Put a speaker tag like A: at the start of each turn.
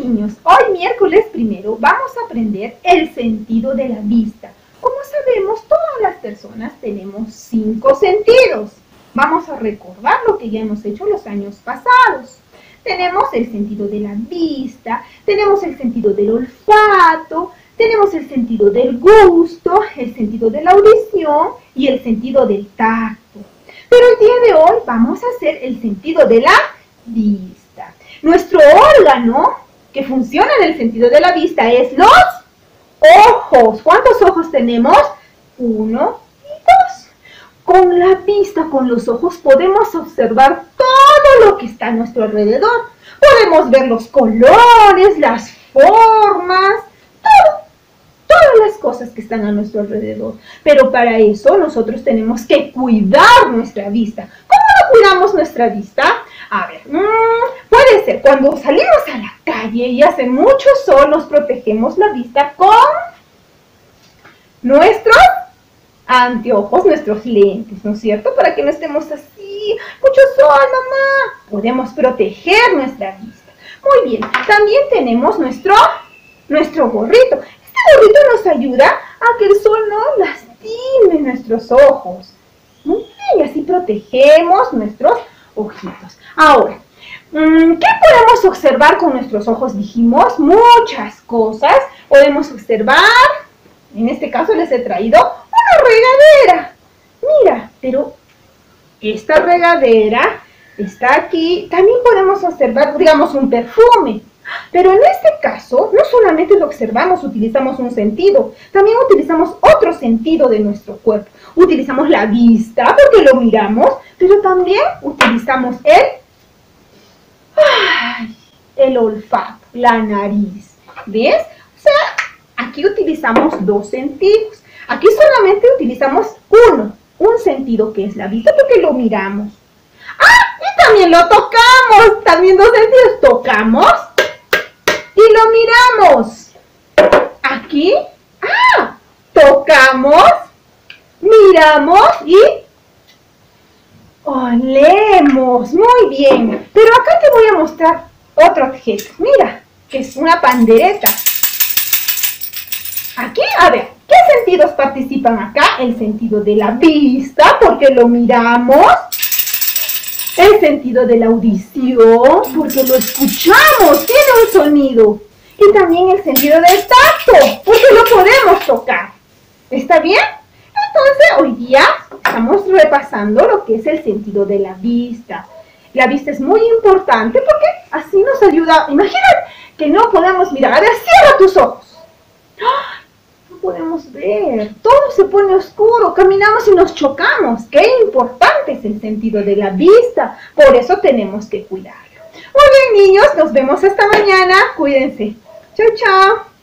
A: niños, hoy miércoles primero vamos a aprender el sentido de la vista. Como sabemos, todas las personas tenemos 5 sentidos. Vamos a recordar lo que ya hemos hecho los años pasados. Tenemos el sentido de la vista, tenemos el sentido del olfato, tenemos el sentido del gusto, el sentido de la audición y el sentido del tacto. Pero el día de hoy vamos a hacer el sentido de la vista. Nuestro órgano que funciona en el sentido de la vista es los ojos. ¿Cuántos ojos tenemos? 1 y 2. Con la vista, con los ojos, podemos observar todo lo que está a nuestro alrededor. Podemos ver los colores, las formas, todas las cosas que están a nuestro alrededor. Pero para eso nosotros tenemos que cuidar nuestra vista. ¿Cómo no cuidamos nuestra vista? A ver, puede ser cuando salimos a la calle y hace mucho sol, nos protegemos la vista con nuestros anteojos, nuestros lentes, ¿no es cierto? Para que no estemos así, mucho sol, mamá. Podemos proteger nuestra vista. Muy bien, también tenemos nuestro gorrito. Este gorrito nos ayuda a que el sol no lastime nuestros ojos. Muy bien, y así protegemos nuestros ojitos. Ahora, ¿qué podemos observar con nuestros ojos? Dijimos muchas cosas. Podemos observar, en este caso les he traído una regadera. Mira, pero esta regadera está aquí. También podemos observar, digamos, un perfume. Pero en este caso, no solamente lo observamos, utilizamos un sentido, también utilizamos otro sentido de nuestro cuerpo. Utilizamos la vista porque lo miramos, pero también utilizamos el olfato, la nariz. ¿Ves? O sea, aquí utilizamos 2 sentidos. Aquí solamente utilizamos un sentido que es la vista porque lo miramos. ¡Ah! Y también lo tocamos. También 2 sentidos. Tocamos y lo miramos. Aquí, tocamos, miramos y olemos. Muy bien. Pero acá te voy a mostrar otro objeto. Mira, que es una pandereta. Aquí, a ver, ¿qué sentidos participan acá? El sentido de la vista, porque lo miramos. El sentido de la audición, porque lo escuchamos, tiene un sonido. Y también el sentido del tacto, porque lo podemos tocar. ¿Está bien? Entonces, hoy día estamos repasando lo que es el sentido de la vista. La vista es muy importante porque así nos ayuda. Imagínate que no podemos mirar. A ver, cierra tus ojos. No podemos ver. Todo se pone oscuro. Caminamos y nos chocamos. Qué importante es el sentido de la vista. Por eso tenemos que cuidarlo. Muy bien, niños. Nos vemos hasta mañana. Cuídense. Chao, chao.